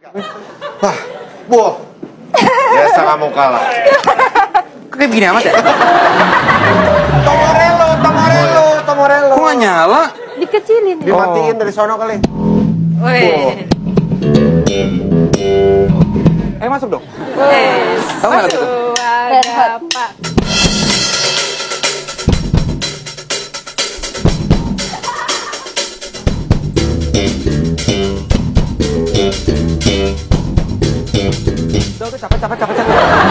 Wah, Bu. Biasa kamu kalah. Kayak begini amat ya? Tomorello. Kok nggak nyala? Dikecilin. Dimatiin dari sono kali. Wih. Masuk dong. Kamu nggak lagu tuh? ada Pak. Udah, capek.